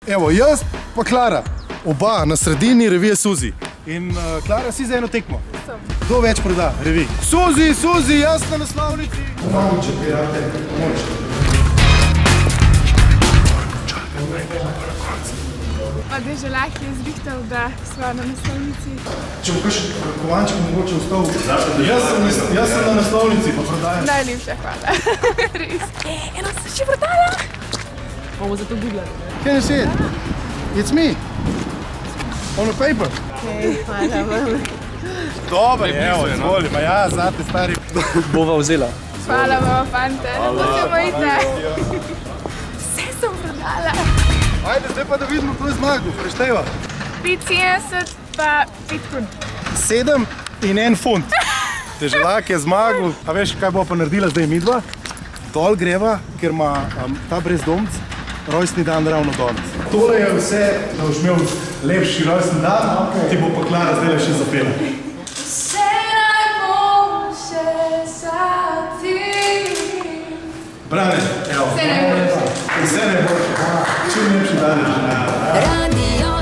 Evo, jaz pa Klara, oba na sredini revije Suzi. In Klara, si za eno tekmo. Kdo več proda revij? Suzi, Suzi, jaz na naslovnici! Pomagam, če prijate, pomoč. Pa Deželah je zrihtal, da sva na naslovnici. Če bo kakšen kovanček mogoče ostal, jaz sem na naslovnici, pa prodajam. Najlepša hvala. Res. Eno sem še prodala. Bomo zato googlali. Can you see it? It's me. On the paper. Hvala vam. Dobar, evo, izvoli, ma ja, znate stari. Bova vzela. Hvala vam, fante. Lepo se mojite. Vse sem prodala. Ajde, zdaj pa da vidimo, kdo je zmagal, prešteva. 75 pa 5 kun. 7 in 1 funt. Deželak je zmagal. A veš, kaj bo pa naredila zdaj midva? Dol greva, ker ima ta brezdomc rojstni dan ravno danes. Tole je vse, da boš imel lepši rojstni dan, ti bo pa Klara zdaj še zapela. Vse najboljše za ti. Brane, evo. Vse najboljše. Vse najboljše. Čim lepši dan je že.